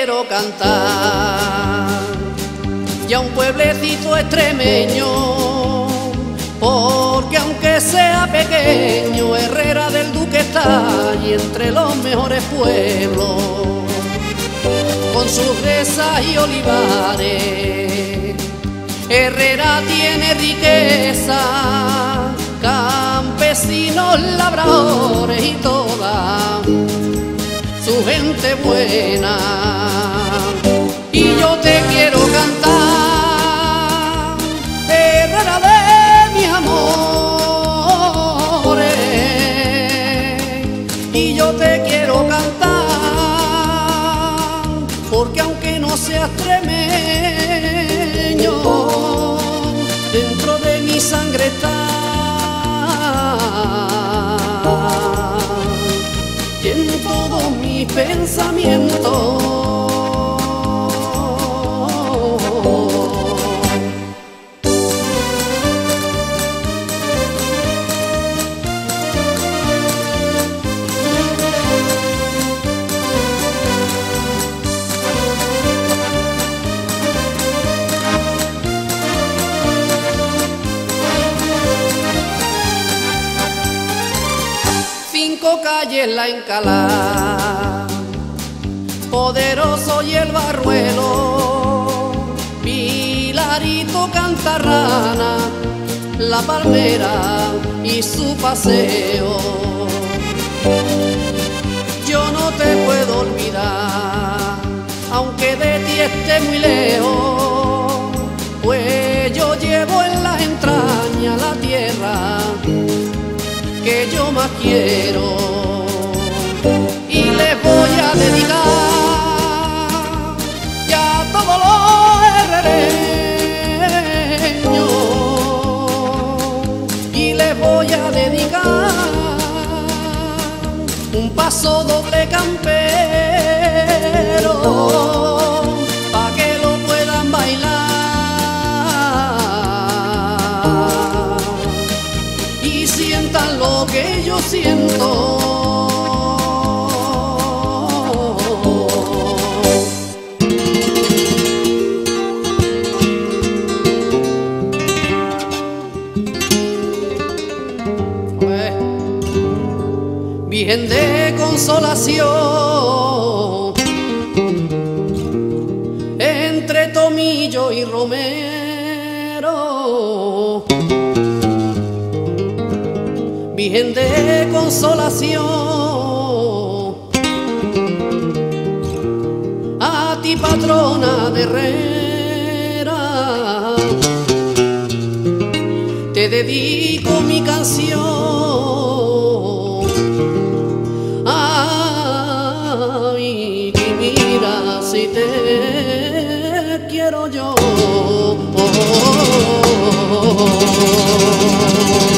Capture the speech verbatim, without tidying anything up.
quiero cantar, y a un pueblecito extremeño, porque aunque sea pequeño, Herrera del Duque está y entre los mejores pueblos, con sus dehesas y olivares. Herrera tiene riqueza, campesinos, labradores y toda su gente buena. Y yo te quiero cantar, Herrera de mis amores, y yo te quiero cantar, porque aunque no seas extremeño, dentro de mi sangre está, y en todos mis pensamientos. Cinco calles la Encalá, Poderoso y el Barruelo, Pilarito, Cantarrana, La Palmera y su paseo. Yo no te puedo olvidar, aunque de ti esté muy lejos, pues yo llevo en las entrañas la tierra que yo más quiero, y les voy a dedicar ya a todos los herrereños, y les voy a dedicar un paso doble campero pa' que lo puedan bailar y sientan lo que yo siento. Pues, Virgen de Consolación, entre tomillo y romero, Virgen de Consolación, a ti patrona de Herrera, te dedico mi canción. Ay, que mira si te quiero yo. Oh, oh, oh, oh.